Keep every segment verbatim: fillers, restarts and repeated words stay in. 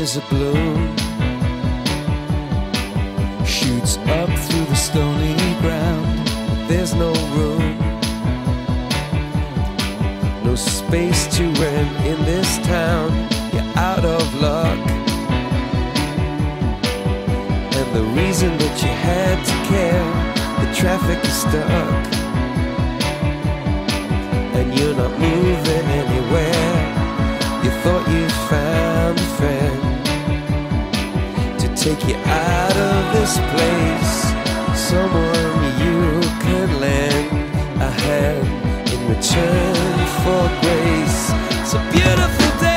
is a bloom, shoots up through the stony ground, but there's no room, no space to rent in this town. You're out of luck, and the reason that you had to care, the traffic is stuck, and you're not moving anywhere. You thought you found a friend to take you out of this place, someone you could lend a hand in return for grace. It's a beautiful day.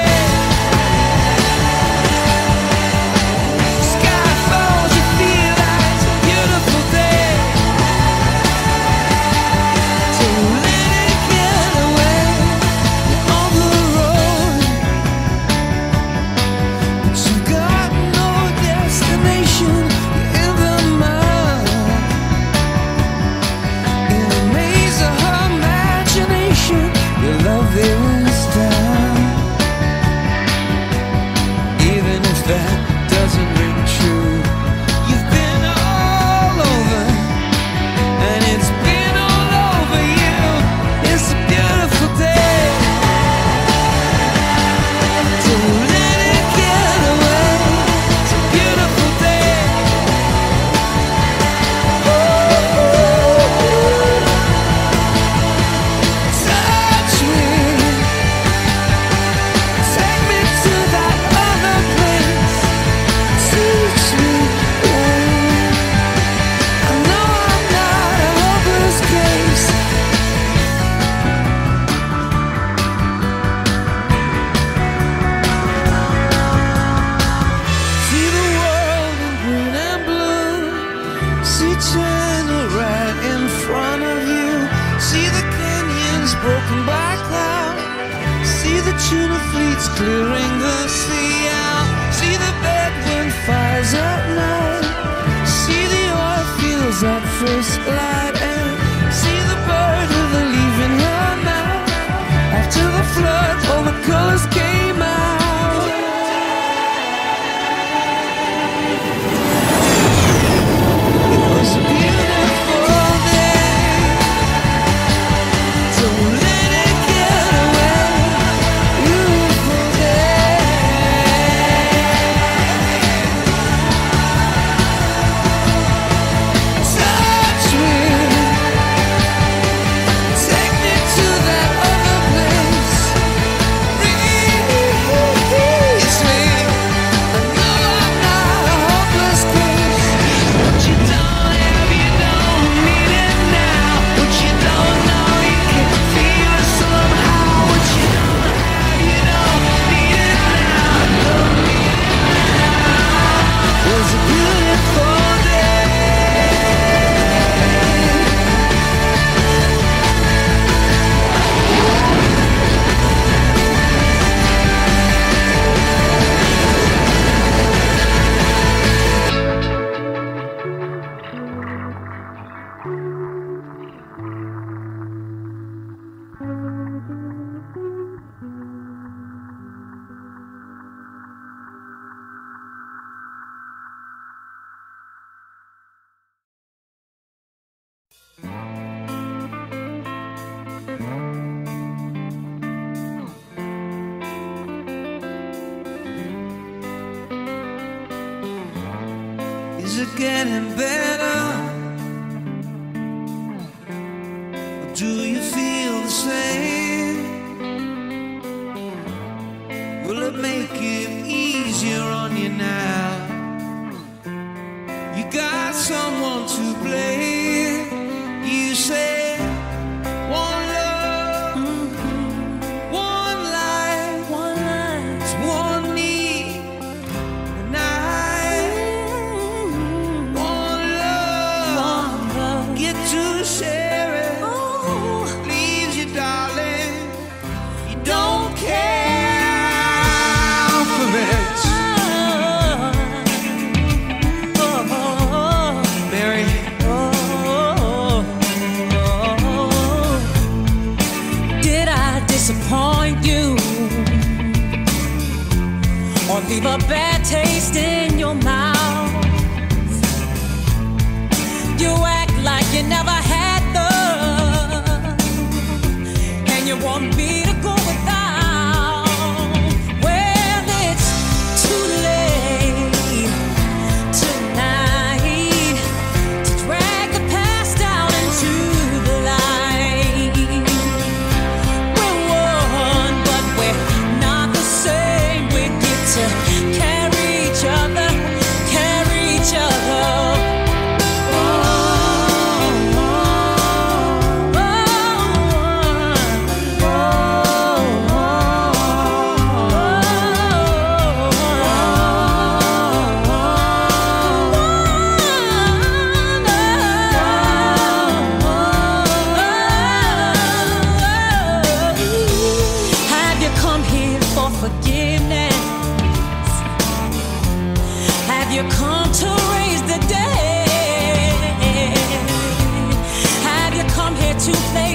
Broken by cloud, see the tuna fleets clearing the sea out, see the bedroom fires at night, see the oil fields at first light, and see the bird with a leaf in her mouth. After the flood, all the colors came out. It was a beautiful day. Don't let it get away. Beautiful day. Touch me, take me to that other place. Release me. I know I'm not a hopeless case. What you don't have, you don't need it now. What you don't know, you can feel it somehow. What you don't have, you don't need it now. Don't need it now. It was a beautiful day. Is it getting better? Or do you feel the same? Will it make it easier on you now? You got someone to blame. You say one love, one life, one life, it's one need, and I one love, get to share it. Please you, darling, you don't care for it. Mary, leave a bad taste in your mouth. You act like you never had love, and you want me to go without. Well, it's too late tonight to drag the past down into the light. We're one, but we're not the same. We get to carry each other, carry each other. Have you come here for forgiveness? Have you come to raise the dead? Have you come here to play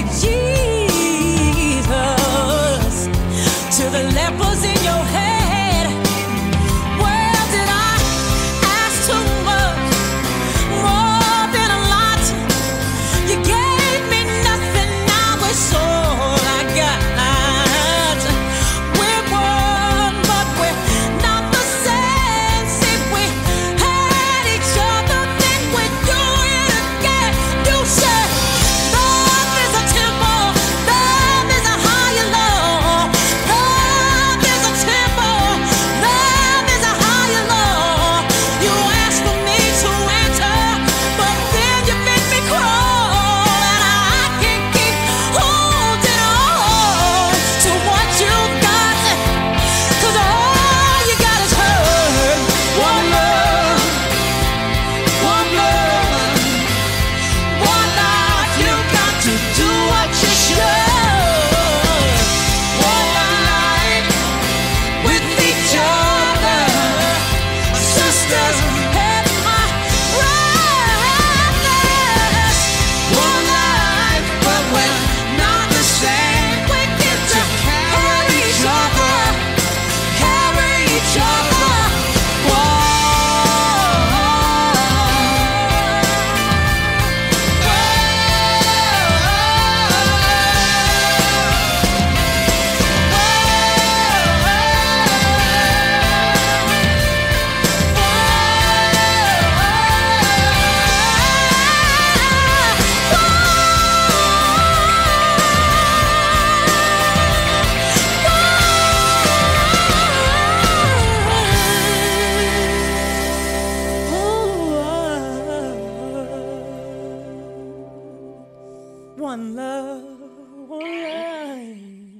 Jesus to the lepers in your head? Well, did I ask too much? More than a lot. You gave me nothing, now it's all I got. We're one, but we're not the same. See, we had each other, then we do it again. You said love is a temple, love is a higher law. Love is a temple, love is a higher law. You asked for me to enter, but then you made me crawl, and I can't keep holding on to what you got, 'cause all you got is hurt. One love, one love, one life. You got to do what you should. One life with each other, sisters and my brothers. One life, but we're not the same. We get to carry each other, carry each other. One love, one life.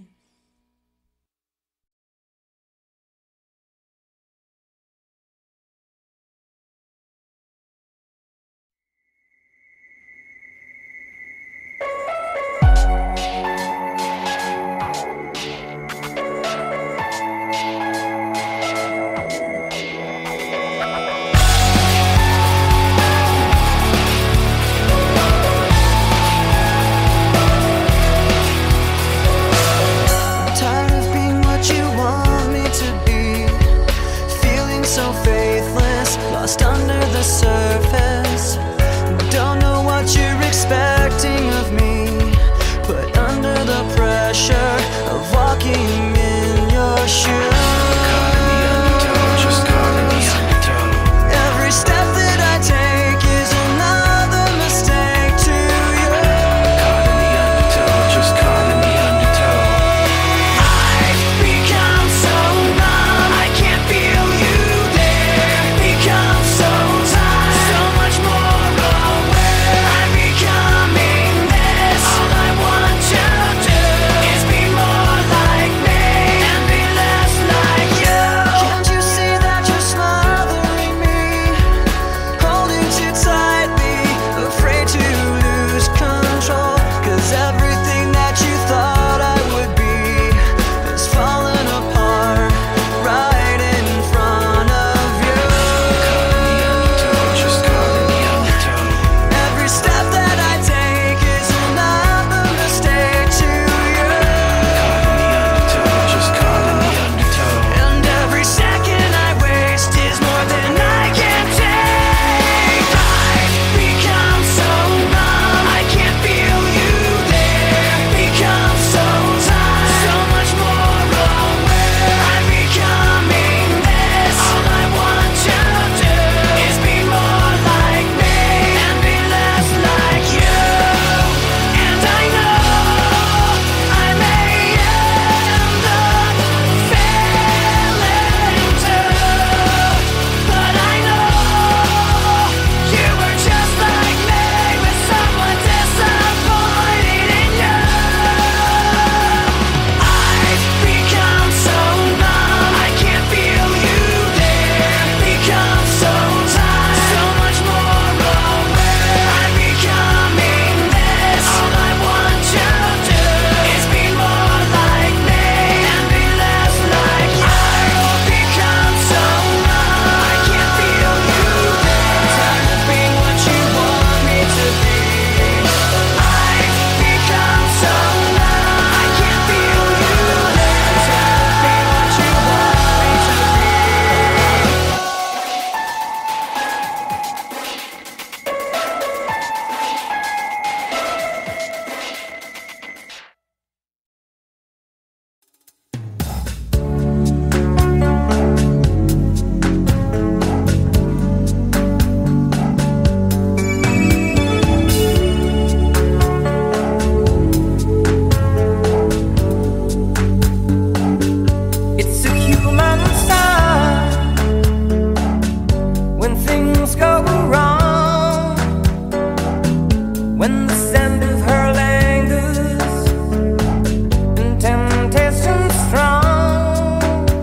when the scent of her lingers and temptation strong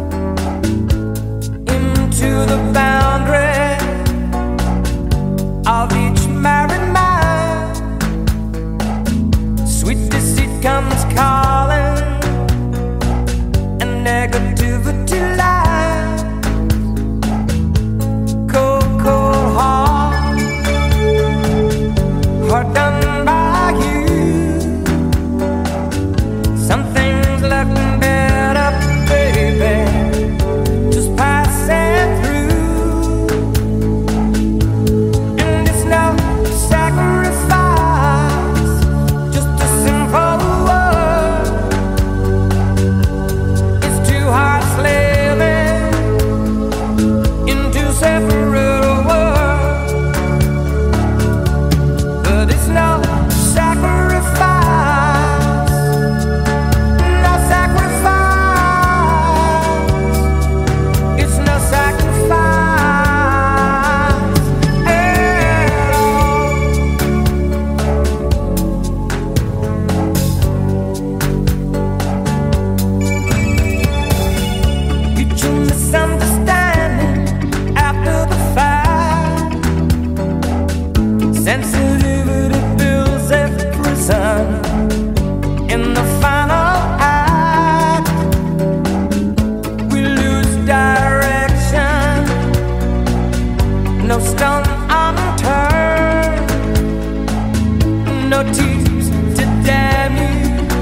into the boundary of each married man. Sweet deceit comes calling and negativity lies. Cold, cold heart, heart done by you. Something's looking better, baby, just passing through. And it's no sacrifice, just a simple word. It's two hearts living in two separate worlds, but it's no sacrifice, no sacrifice. It's no sacrifice at all. Mutual misunderstanding after the fact. Sensitivity builds a prison in the final act. We lose direction, no stone unturned, no tears to damn you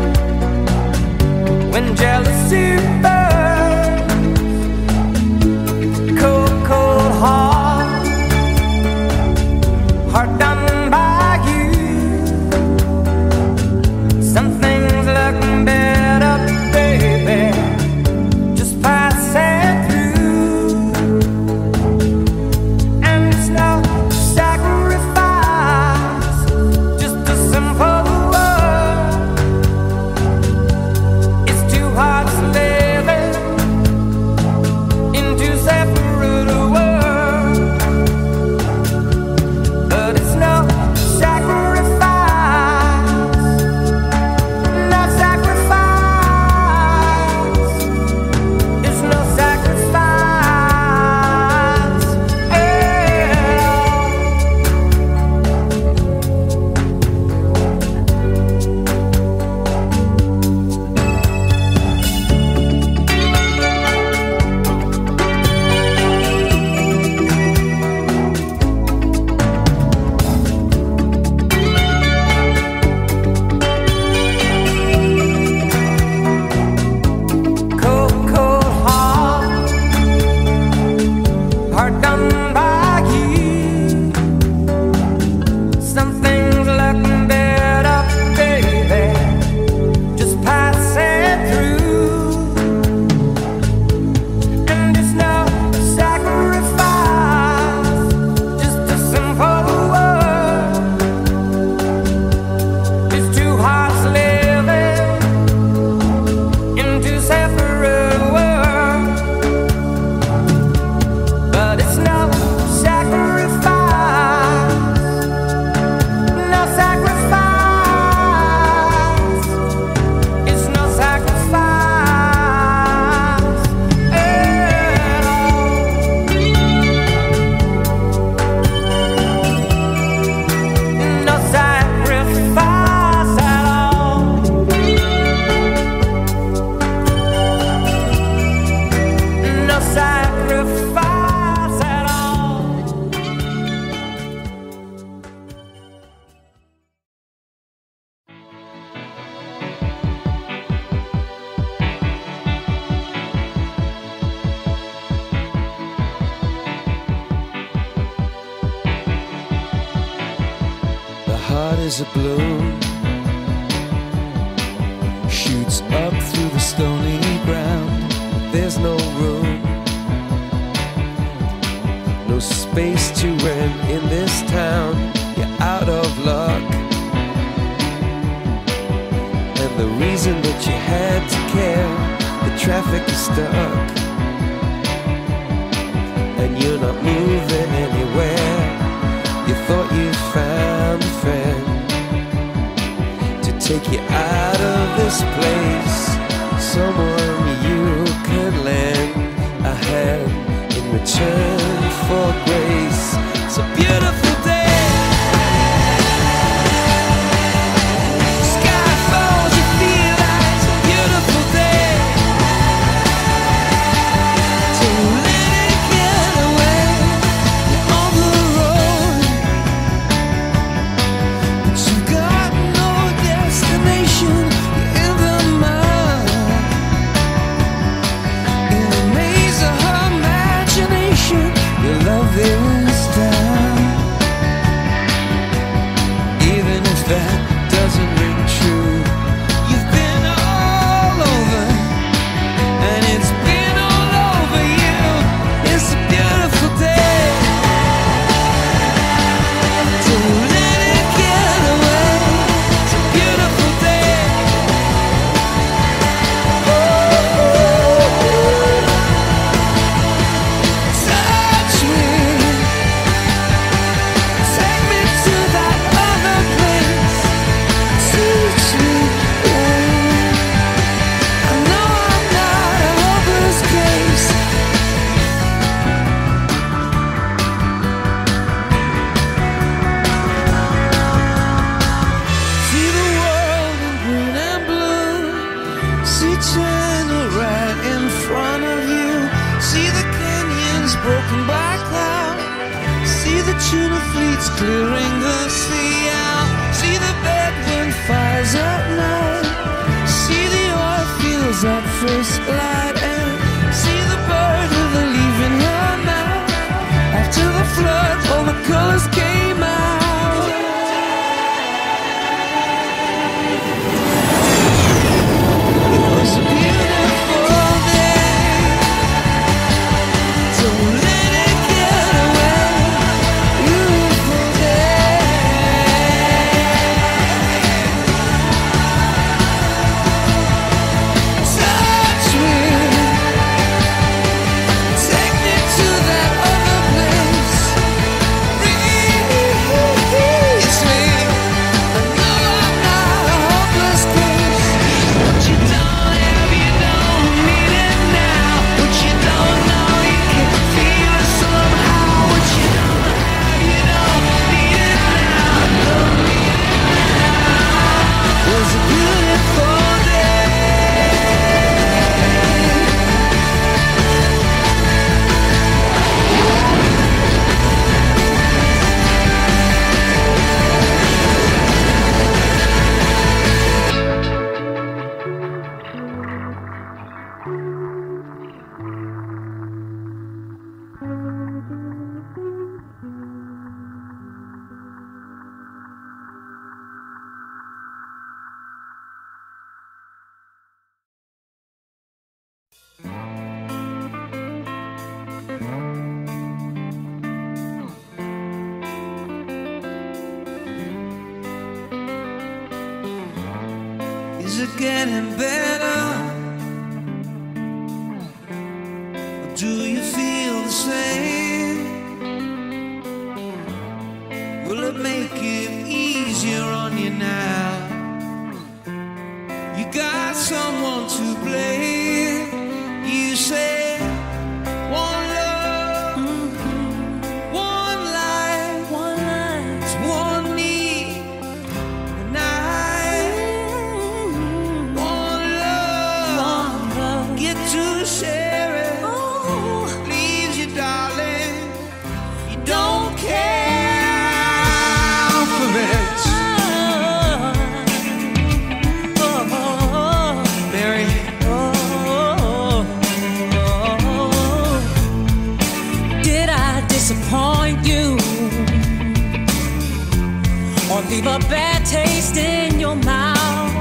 when jealousy burns. Cold, cold heart, heart done by you. Something's looking better, baby, just passing through. And it's no sacrifice, just a simple word. It's two hearts living in two separate worlds, but it's no sacrifice, no sacrifice. It's no sacrifice at all. Cold, cold heart, heart done by you. Something's looking better, baby, just passing through. And it's no sacrifice, just a simple word. It's two hearts living in two separate worlds, but it's no sacrifice, no sacrifice. It's no sacrifice at all. No sacrifice at all. No sacrifice at all. The heart is a balloon, shoots up through the stony ground. There's no room, no space to rent in this town. You're out of luck, and the reason that you had to care, the traffic is stuck, and you're not moving anywhere. You thought you found a friend, take you out of this place. Someone you could lend a hand in return for grace. It's a beautiful day. Sky falls, you feel like it's a beautiful day. So let it get away. You're on the road, but you've got no destination. You're in the mud, in the maze of her imagination. Your love is down, even if that doesn't ring true. You've been all over, and it's been all over you. It's a beautiful day. So let it get away. It's a beautiful day. Touch me, take me to that other place. Teach me, oh, I know I'm not a hopeless case. See the world in green and blue. See China right in front of you. See the canyons broken by cloud. See the tuna fleets clearing the sea out. See the bedroom fires at night. See the oil fields at first light. And see the bird with a leaf in her mouth. After the flood, all the colors came out. It was a beautiful day. So let it get away. Beautiful day. Touch me, take me to that other place. Release me. I know I'm not a hopeless case. What you don't have, you don't need it now. What you don't know, you can feel it somehow. What you don't have, you don't need it now. It was a beautiful day. Is it getting better? Or do you feel the same? Will it make it easier on you now? You got someone to blame. You say one love, one life, One life, it's one need, and I one love. one love. Get to share it. Oh, Please you, darling. You don't care for it. oh, oh, Mary, oh, oh. Did I disappoint you or leave a bad taste in your mouth?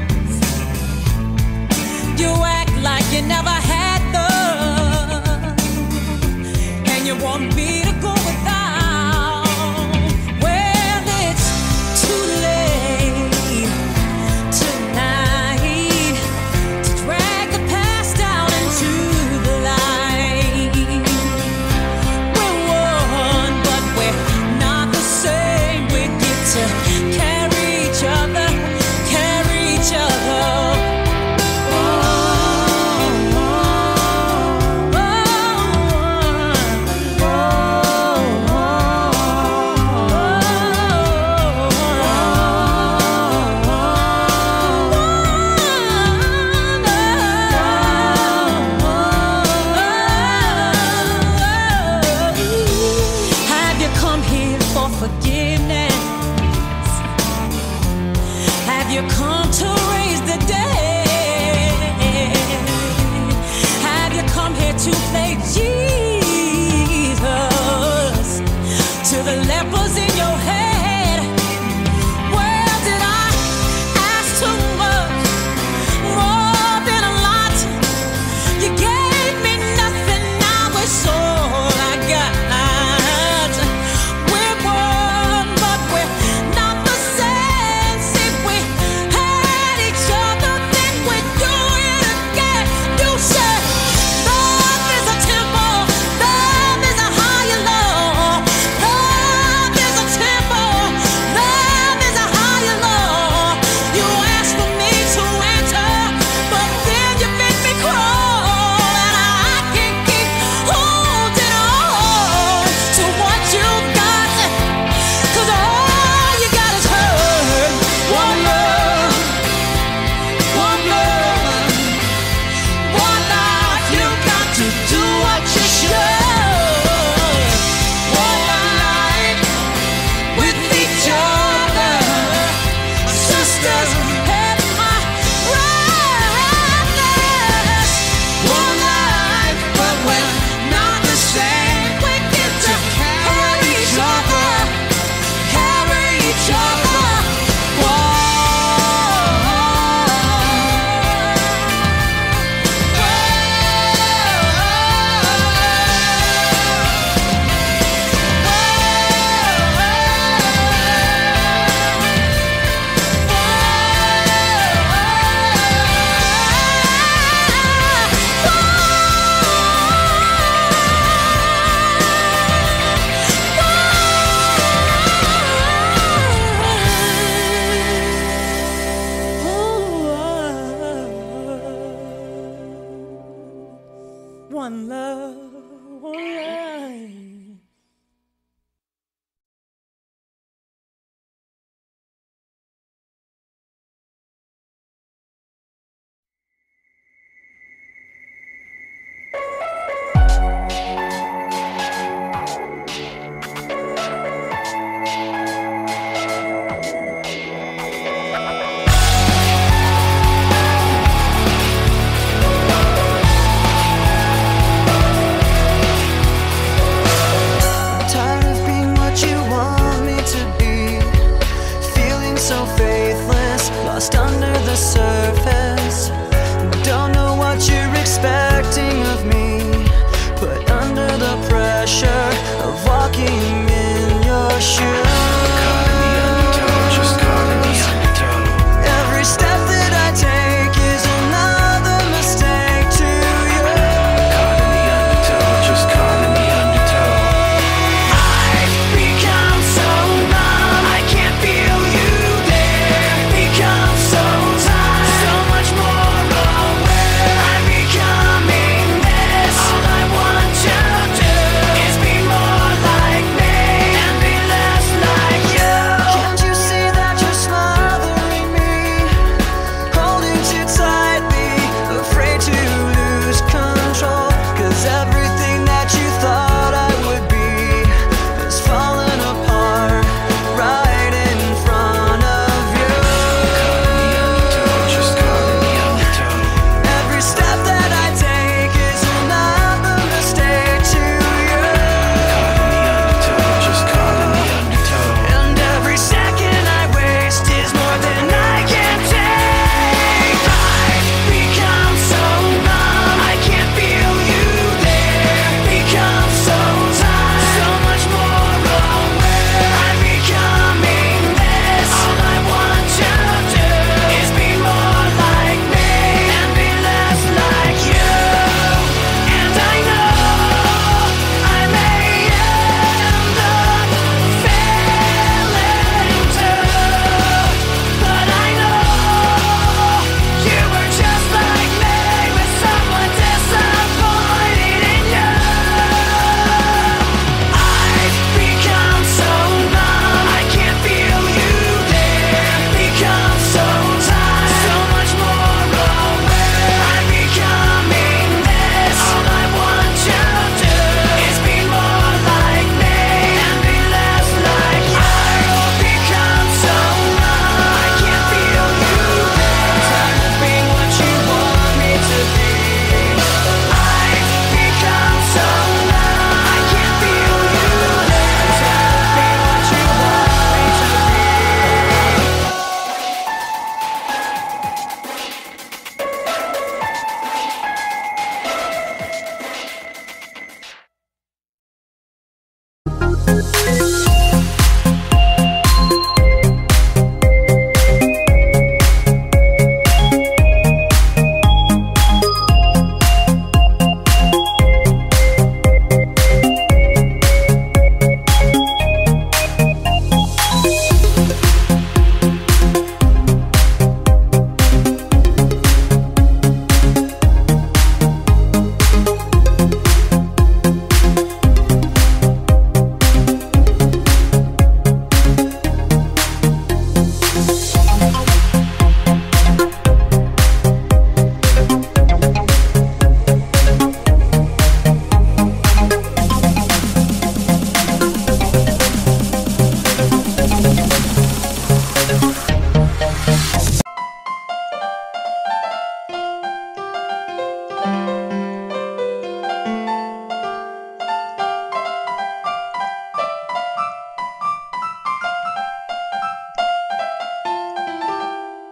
You act like you never had love, and you want me to go without. Well, it's too late tonight to drag the past out into the light. We're one, but we're not the same. We get to carry each other, carry you come to raise the dead? Have you come here to play Jesus to the lepers in your head? Well, did I ask too much? More than a lot. You gave me nothing, now it's all I got. We're one, but we're not the same. See, we had each other, then we do it again. You said love is a temple, love is a higher law. Love is a temple, love is a higher law. You asked for me to enter, but then you made me crawl, and I can't keep holding on to what you got, 'cause all you got is hurt. One love, one love, one life. You got to do what you should. One life with each other, sisters and my brothers. One life, but we're not the same. We get to carry each other, carry each other. One love, one life. Tired of being what you want me to be, feeling so faithless, lost under the surface. Don't know what you're expecting of me, put under the pressure of walking in your shoes. Every step that I take is another mistake to you. I've become so numb, I can't feel you there. Become so tired, so much more aware. I'm becoming this. All I want to do is be more like me and be less like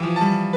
Thank